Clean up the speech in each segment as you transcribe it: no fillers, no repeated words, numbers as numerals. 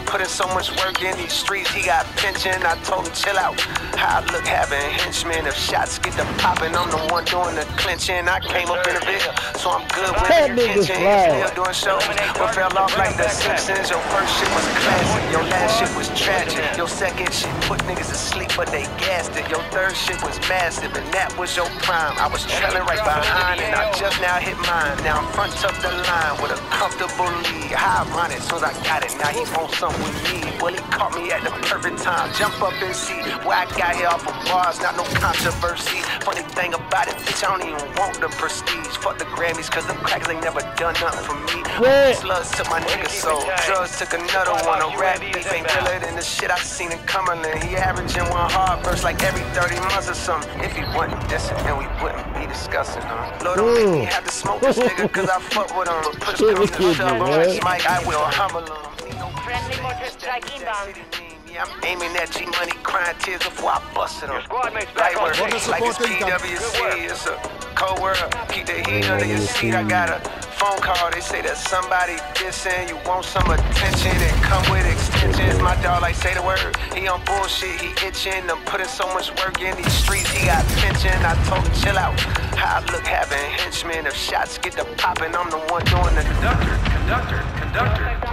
put in so much work in these streets, he got pension. I told him chill out. How I look having henchmen. If shots get to popping, I'm the one doing the clinching. I came up in the Ville, so I'm good with the attention. Still doing shows, but fell off like the Simpsons. Your first shit was classic, your last shit was tragic. Your second shit put niggas to sleep, but they gassed it. Your third shit was massive, and that was your prime. I was trailing right behind, and I just now hit mine. Now I'm front of the line with a comfortable lead. How ironic, soon as I got it, now he wants something with me. Well, he caught me at the perfect time. Jump up and see where I got here off of bars, not no controversy. Funny thing about it, bitch, I don't even want the prestige. Fuck the Grammys, cause them crackers ain't never done nothing for me. Slugs took my nigga soul, drugs took another one. A rap beef ain't realer than the shit I seen in Cumberland. He averaging one hard verse like every 30 months or something. If he wasn't dissing, then we wouldn't be discussing him. Lord, don't make me have to smoke this nigga, cause I fuck with him. But push comes to shove on this mic, I will humble him. Friendly mortar strike inbound. I'm aiming at G-Money, crying tears before I busted him. Your squad mates back on station. Like it's PWC, it's a cold world. Keep the heat under your seat. I got a phone call, they say that somebody dissing. You want some attention and come with extensions. My dog like say the word, he on bullshit, he itching. I'm putting so much work in these streets, he got pension. I told him chill out. How I look having henchmen. If shots get to popping, I'm the one doing the conductor.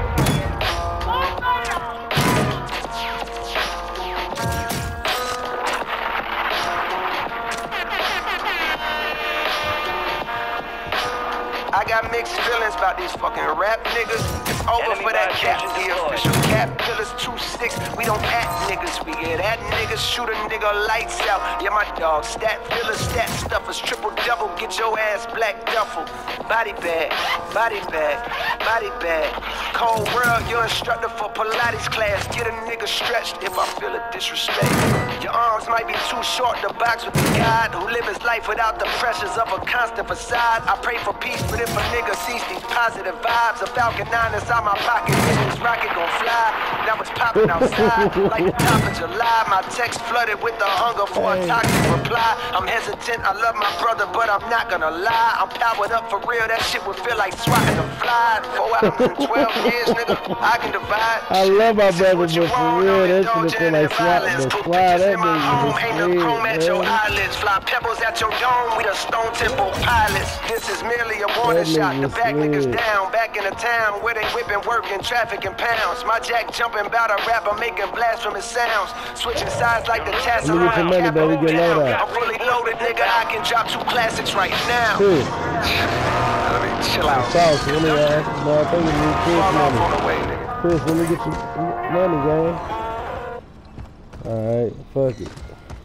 I got mixed feelings about these fucking rap niggas. It's over for that cap. The official cap killers 2-6. We don't act niggas. We get at niggas. Shoot a nigga lights out. Yeah, my dog. Stat fillers, stat stuffers. Triple double. Get your ass black duffel. Body bag, body bag, body bag. Cold world, your instructor for Pilates class. Get a nigga stretched if I feel a disrespect. Your arms might be too short to box with the God who live his life without the pressures of a constant facade. I pray for peace, but if a nigga sees these positive vibes, a Falcon 9 inside my pocket, then this rocket gon' fly. Now it's popping outside like the top of July. My text flooded with the hunger for a toxic reply. I'm hesitant, I love my brother, but I'm not gonna lie. I'm powered up for real, that shit would feel like swatting a fly. 4 hours and 12 years, nigga, I can divide. I love my brother, but for real, that shit would feel like swatting a fly. That nigga is crazy, man. Your eyelids, fly pebbles at your dome, we the Stone Temple pilots. This is merely a warning shot to back niggas down. Back in the town where they whipping, working, traffic in pounds. My jack jumping about a rapper making blasphemous sounds. Switching sides like the tassel on I'm fully loaded, nigga, I can drop 2 classics right now. Chill out. Sauce, let me ask. No, I think you need Chris money. Chris, let me get you money, gang. Alright, fuck it.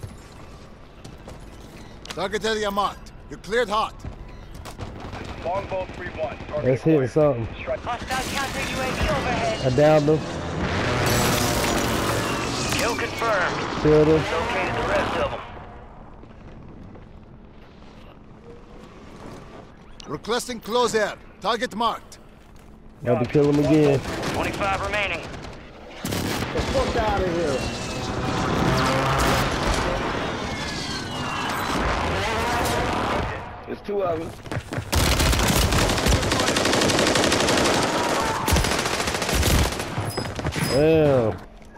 Target area marked. You're cleared hot. Longbow 3-1. Let's hit something. Hostile counter UAV overhead. I downed him. Kill confirmed. Killed him. Located the rest of them. Requesting close air. Target marked. Got to kill him again. 25 remaining. Get the fuck out of here. There's 2 of them. Damn.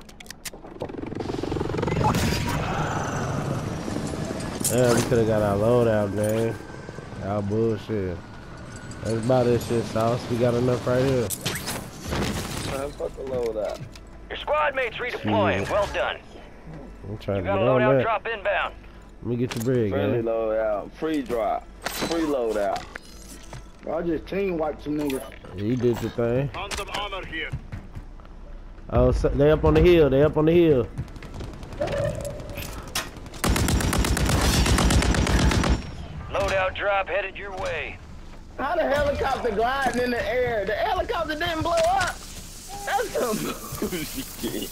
Yeah, we could have got our loadout, man. Our bullshit. Let's buy this shit, Sauce. We got enough right here. Man, fuck the loadout. Your squad mates redeploying. Well done. I'm trying You to got get a on loadout that. drop inbound. Let me get your bread, Friendly man. loadout. Free drop. Free loadout. I just team wiped some niggas. You did your thing. Found some armor here. Oh, so they up on the hill. They up on the hill. Loadout drop headed your way. How the helicopter gliding in the air? The helicopter didn't blow up. That's some bullshit.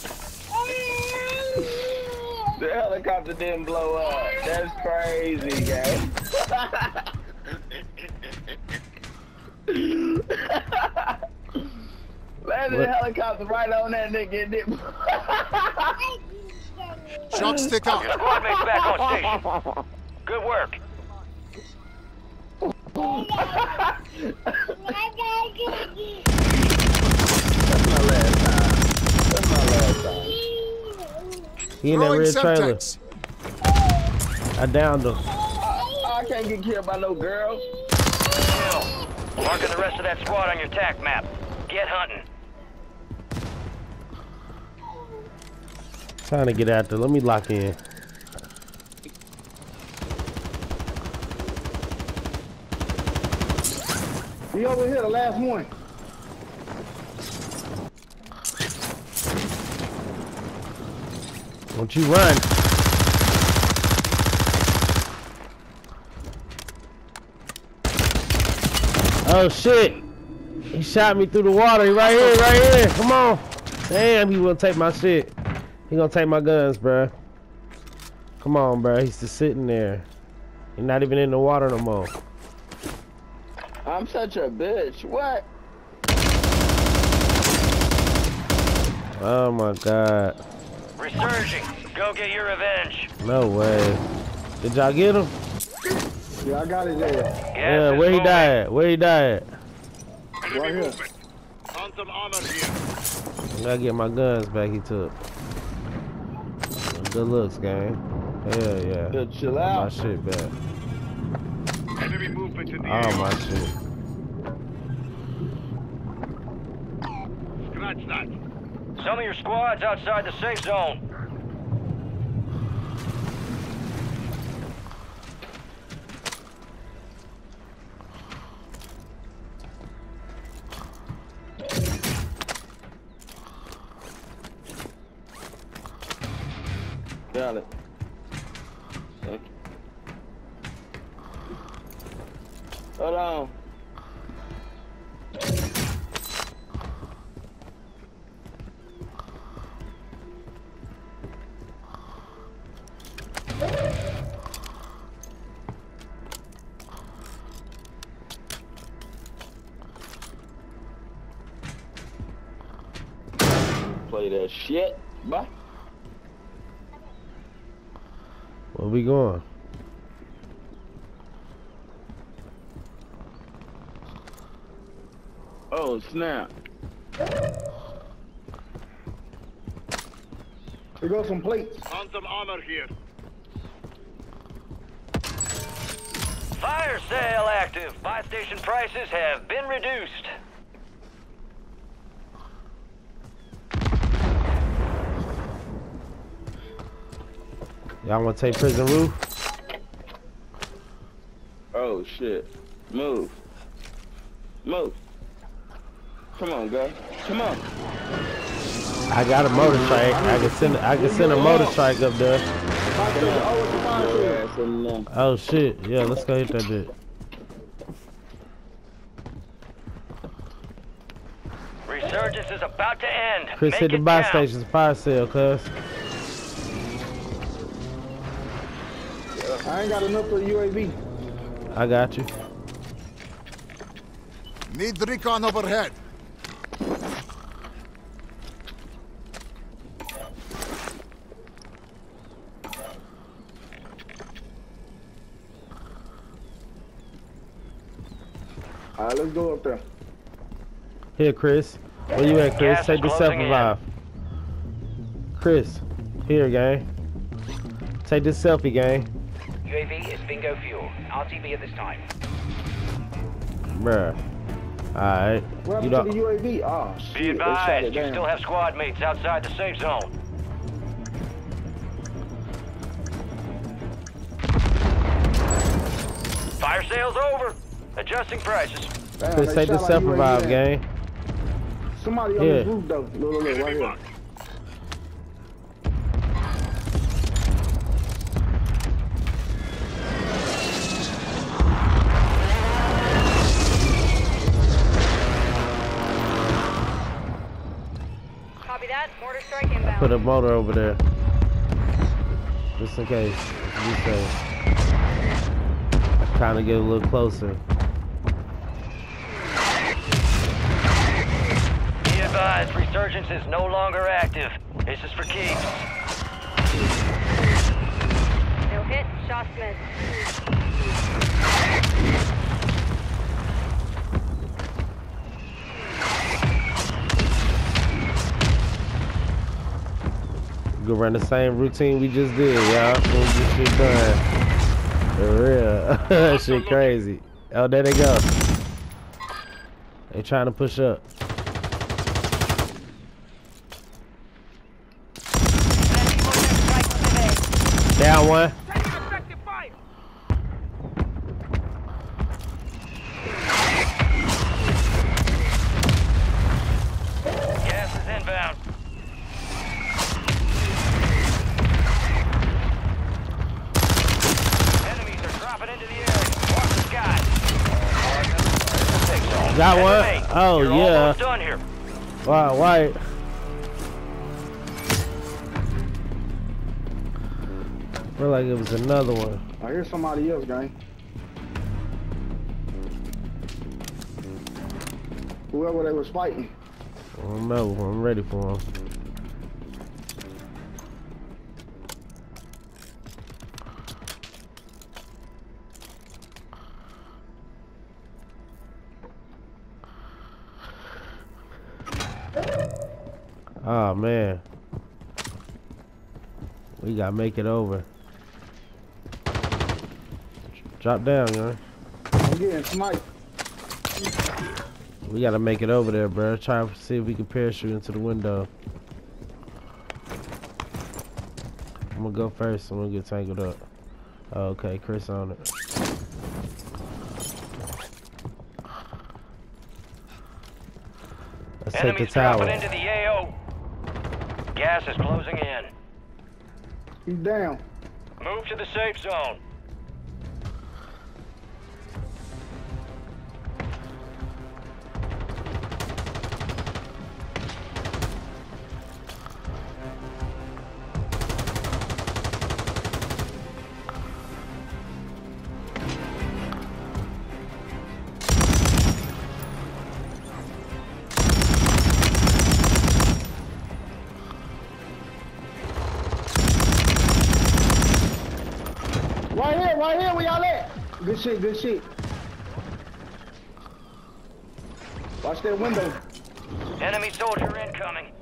The helicopter didn't blow up. That's crazy, gang. Landed the helicopter right on that nigga and didn't. Shock stick out. Your squad mates back on station. Good work. That's my last time. He in that Throwing red trailer. Semtex. I downed him. I can't get killed by no girls. Kill. Marking the rest of that squad on your TAC map. Get hunting. Trying to get out there. Let me lock in. He over here, the last one. Don't you run. Oh shit. He shot me through the water. He right here, right here. Come on. Damn, he will take my shit. He gonna take my guns, bruh. Come on, bruh. He's just sitting there. He's not even in the water no more. I'm such a bitch. What? Oh my god. Resurging. Go get your revenge. No way. Did y'all get him? Yeah, I got it there. Yeah, where he died? Where he died? Enemy Right here. movement. Found some armor here. I gotta get my guns back, he took. Good looks, gang. Hell yeah. Good, chill My out. shit back. Enemy movement in the All area. my shit. Scratch that. Some of your squad's outside the safe zone. Got it. Okay. Hold on. Play that shit, bye. Where we going? Oh, snap. Here goes some plates. Found some armor here. Fire sale active. Buy station prices have been reduced. Y'all wanna take prison roof? Oh, shit. Move. Move. Come on, guy. Come on. I got a motor strike. I can send a motor strike up there. Oh shit. Yeah, let's go hit that bit. Resurgence is about to end. Chris Make hit the it buy count. station's fire sale, cuz. I ain't got enough for the UAV. I got you. Need recon overhead. Alright, let's go up there. Here, Chris. Where you at, Chris? Gas Take the is closing in. self-revive. Chris. Here, gang. Take this selfie, gang. UAV is bingo fuel. RTB at this time. Bruh. Alright. What You happened to don't. the UAV? Oh, shit. Be they shot advised, it you down. still have squad mates outside the safe zone. Fire sale's over. Adjusting prices. Damn, Chris, they take the shot our self-revive, UAV down. gang. Somebody on Yeah. this roof, though. Look, right here. Copy that. Mortar strike inbound. Put a motor over there. Just in case. Be safe. Trying to get a little closer. Be advised, resurgence is no longer active. This is for keeps. No hit. Shots missed. We gonna run the same routine we just did, y'all. When we get shit done. For real. That shit crazy. Oh, there they go. They trying to push up. Down one. Gas is inbound. Enemies are dropping into the area. Watch the sky. Got one? Enemy, Oh, you're yeah. almost done here. Wow, white. Feel like it was another one. I hear somebody else, gang. Whoever they was fighting. I don't know. I'm ready for him. Oh man, we gotta make it over. Drop down, man. I'm getting sniped. We gotta make it over there, bro. Try to see if we can parachute into the window. I'm gonna go first. I'm gonna get tangled up. Oh, okay, Chris on it. Let's take the Enemies tower. dropping into the AO. Gas is closing in. He's down. Move to the safe zone. Right here, where y'all at? Good shit, good shit. Watch that window. Enemy soldier incoming.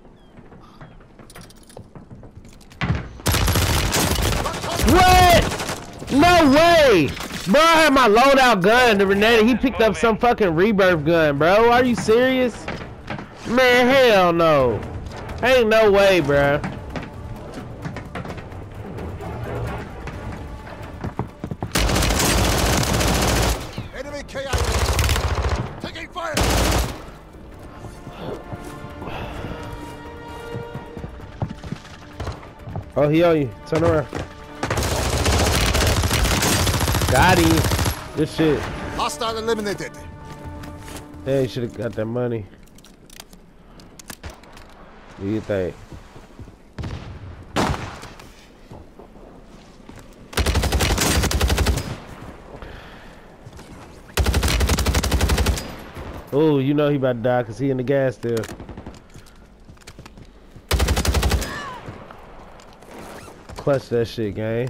What? No way! Bro, I had my loadout gun, the Renetta. He picked up some fucking rebirth gun, bro. Are you serious? Man, hell no. Ain't no way, bro. Enemy KIA. Taking fire. Oh, he on you. Turn around. Got him. Good shit. Hostile eliminated. Yeah, you should have got that money. What do you think? Oh, you know he about to die because he in the gas still. Clutch that shit, gang.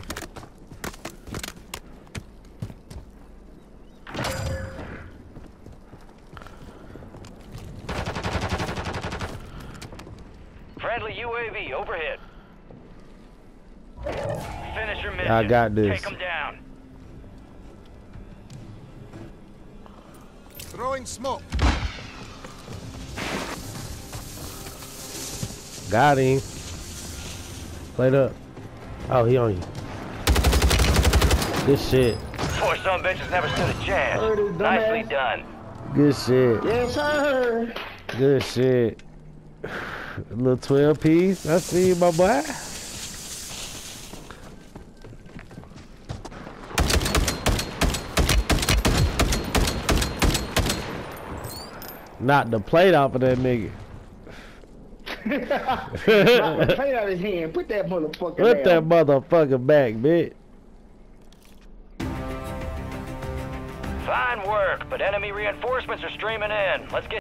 Friendly UAV overhead. Finish your mission. I got this. Take them down. Throwing smoke. Got him. Played up. Oh, he on you. Good shit. Poor some bitches never stood a chance. Heard it, Nicely dumbass. done. Good shit. Yes, sir. Good shit. A little 12 piece. I see you, my boy. Knocked the plate off of that nigga. Knock the plate out of his hand. Put that motherfucker Put that down. motherfucker back, bitch. Fine work, but enemy reinforcements are streaming in. Let's get